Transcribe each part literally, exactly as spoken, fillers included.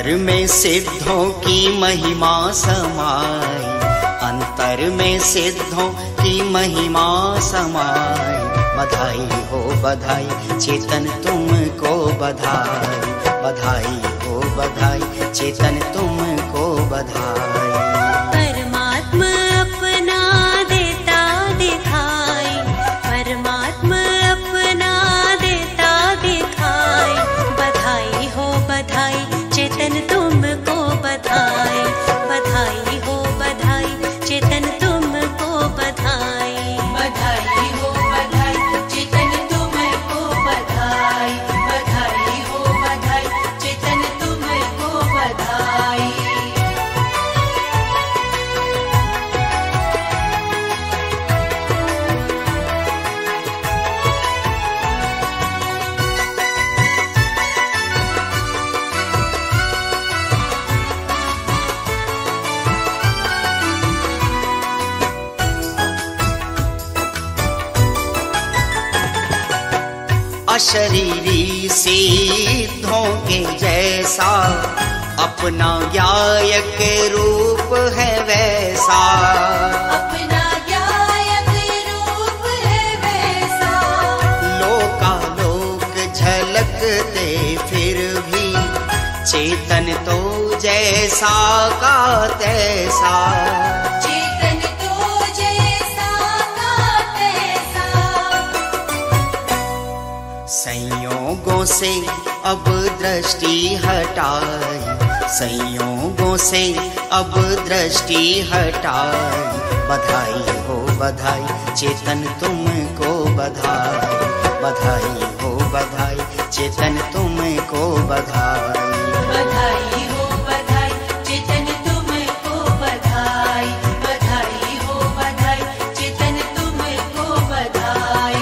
अंतर में सिद्धों की महिमा समाई, अंतर में सिद्धों की महिमा समाई। बधाई हो बधाई चेतन तुमको बधाई, बधाई हो बधाई चेतन तुमको बधाई। परमात्मा अपना देता दिखाई, परमात्मा अपना देता दिखाई। बधाई हो बधाई चेतन तुमको बधाई, बधाई हो बधाई चेतन तुमको बधाई। बधाई हो बधाई चेतन तुमको बधाई, बधाई हो बधाई चेतन तुमको बधाई। अशरीरी सिद्धों के जैसा अपना गायक रूप है वैसा, अपना गायक रूप है वैसा। लोकालोक झलकते फिर भी चेतन तो जैसा का तैसा, चेतन तो जैसा का तैसा। संयोगों से अब दृष्टि हटाई, संयोगों से अब दृष्टि हटाई। बधाई हो बधाई चेतन तुमको बधाई, बधाई हो बधाई चेतन तुमको बधाई। बधाई हो बधाई चेतन तुमको बधाई, बधाई हो बधाई चेतन तुमको बधाई।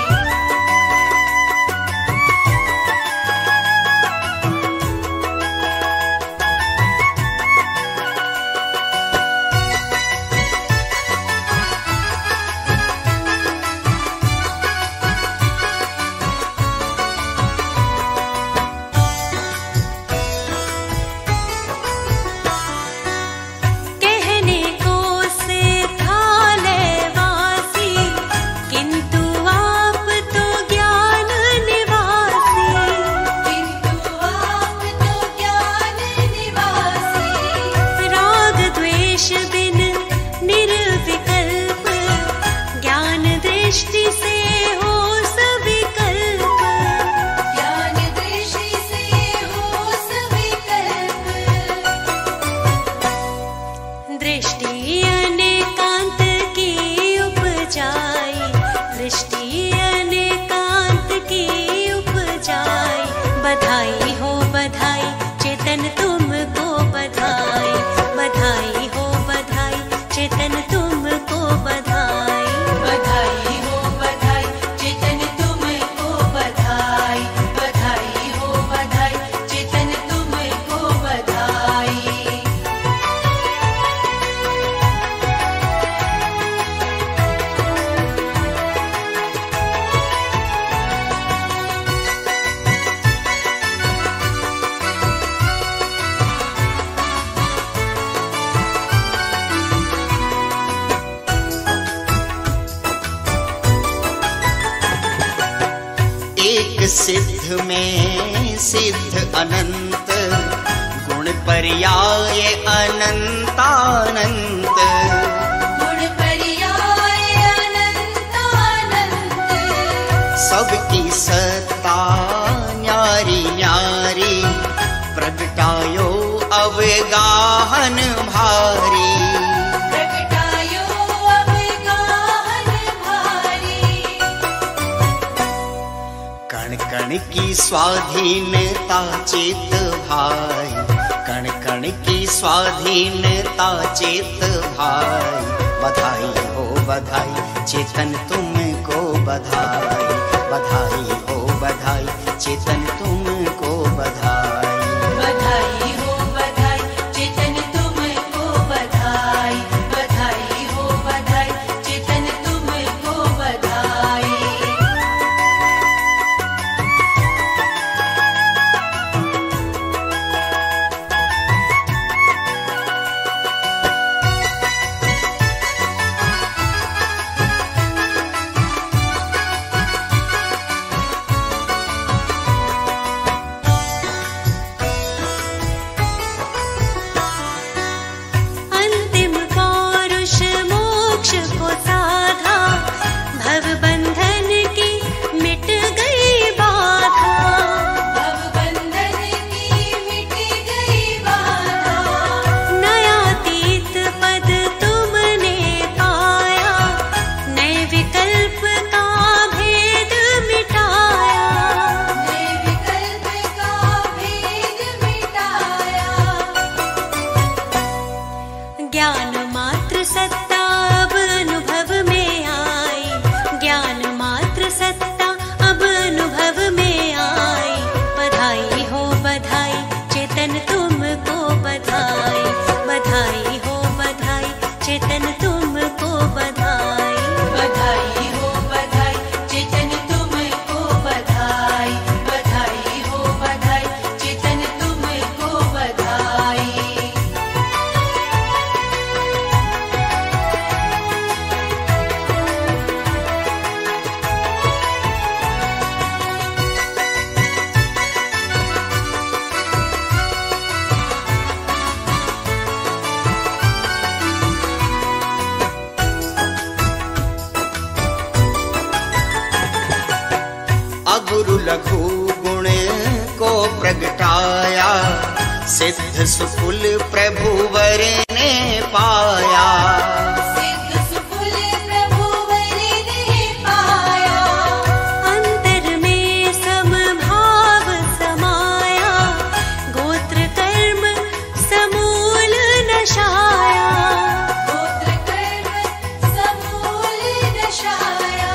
कहने को सिद्धा लेवासी, किंतु आप तो ज्ञान निवासी। किंतु आप तो ज्ञान निवासी। राग द्वेष बिन निर्विकल्प, ज्ञान दृष्टि से हो सविकल्प। ज्ञान दृष्टि से हो सविकल्प। दृष्टि अनेकांत की उपजाई, दृष्टि अनेकांत की उपजाई। बधाई हो बधाई चेतन तुमको बधाई, बधाई हो बधाई चेतन तुमको बधाई। बधाई हो बधाई चेतन तुमको बधाई, बधाई हो बधाई चेतन तुमको बधाई। एक सिद्ध में सिद्ध अनंत, गुण पर्याय अनंतानंत। गुण पर्याय अनंतानंत। सबकी सत्ता न्यारी न्यारी, प्रगटायो अवगाहन भारी। प्रगटायो अवगाहन भारी। कण कण की स्वाधीनता चित भाई, कण कण की स्वाधीनता चित भाई। बधाई हो बधाई चेतन तुमको बधाई, बधाई हो बधाई चेतन तुमको बधाई। बधाई हो बधाई चेतन तुमको बधाई, बधाई हो बधाई चेतन तुमको बधाई। लघु गुण को प्रगटाया, सिद्ध सुकुल प्रभुवर ने पाया। सिद्ध सुकुल प्रभुवर ने पाया। अंतर में समभाव समाया, गोत्र कर्म समूल नशाया। गोत्र कर्म समूल नशाया।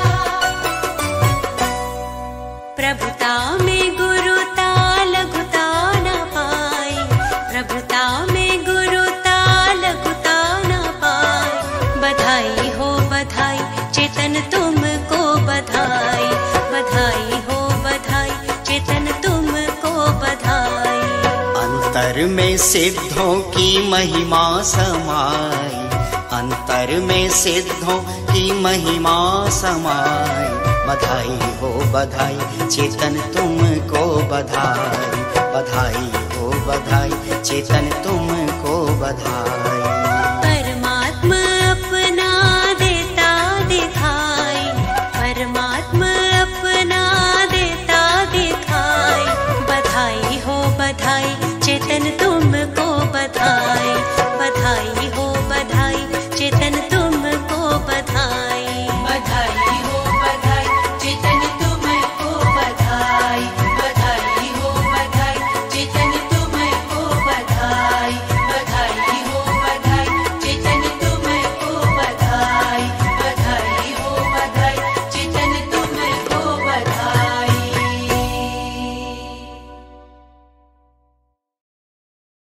प्रभुता में गुरुता लघुता न पाई, प्रभुता में गुरुता लघुता न पाई। बधाई हो बधाई चेतन तुमको बधाई, बधाई हो बधाई चेतन तुमको बधाई। अंतर में सिद्धों की महिमा समाई, अंतर में सिद्धों की महिमा समाई। बधाई हो बधाई चेतन तुमको बधाई, बधाई हो बधाई चेतन तुमको बधाई। परमात्मा अपना देता दिखाई, परमात्मा अपना देता दिखाई। बधाई हो बधाई चेतन तुमको बधाई, बधाई हो